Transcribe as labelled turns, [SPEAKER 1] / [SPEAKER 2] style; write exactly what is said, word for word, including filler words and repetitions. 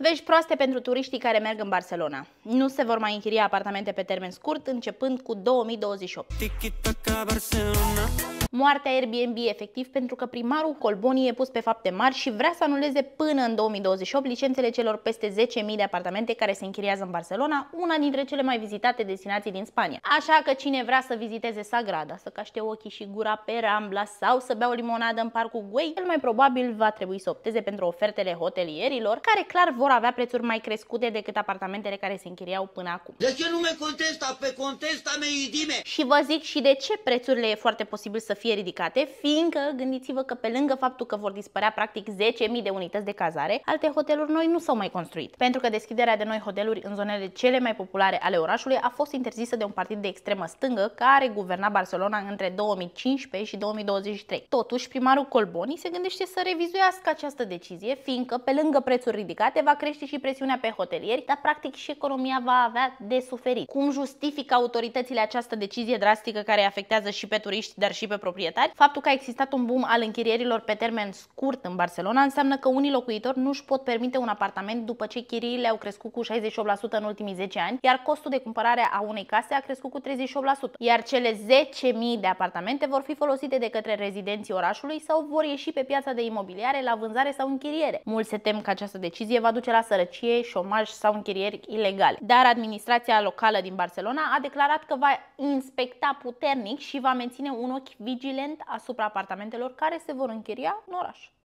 [SPEAKER 1] Vești proaste pentru turiștii care merg în Barcelona. Nu se vor mai închiria apartamente pe termen scurt începând cu două mii douăzeci și opt. Moartea Airbnb efectiv pentru că primarul Colboni e pus pe fapte mari și vrea să anuleze până în două mii douăzeci și opt licențele celor peste zece mii de apartamente care se închiriază în Barcelona, una dintre cele mai vizitate destinații din Spania. Așa că cine vrea să viziteze Sagrada, să caște ochii și gura pe Rambla sau să bea o limonadă în parcul Güell, cel mai probabil va trebui să opteze pentru ofertele hotelierilor, care clar vor avea prețuri mai crescute decât apartamentele care se închiriau până acum.
[SPEAKER 2] De ce nu me contesta? Pe contesta-me, idime!
[SPEAKER 1] Și vă zic și de ce prețurile e foarte posibil să fie ridicate, fiindcă gândiți-vă că pe lângă faptul că vor dispărea practic zece mii de unități de cazare, alte hoteluri noi nu s-au mai construit, pentru că deschiderea de noi hoteluri în zonele cele mai populare ale orașului a fost interzisă de un partid de extremă stângă care guverna Barcelona între două mii cincisprezece și două mii douăzeci și trei. Totuși, primarul Colboni se gândește să revizuiască această decizie, fiindcă pe lângă prețuri ridicate va crește și presiunea pe hotelieri, dar practic și economia va avea de suferit. Cum justifică autoritățile această decizie drastică care afectează și pe turiști, dar și pe proprietari? Faptul că a existat un boom al închirierilor pe termen scurt în Barcelona înseamnă că unii locuitori nu își pot permite un apartament după ce chiriile au crescut cu șaizeci și opt la sută în ultimii zece ani, iar costul de cumpărare a unei case a crescut cu treizeci și opt la sută. Iar cele zece mii de apartamente vor fi folosite de către rezidenții orașului sau vor ieși pe piața de imobiliare la vânzare sau închiriere. Mulți se tem că această decizie va duce la sărăcie, șomaj sau închirieri ilegale. Dar administrația locală din Barcelona a declarat că va inspecta puternic și va menține un ochi vigilent asupra apartamentelor care se vor închiria în oraș.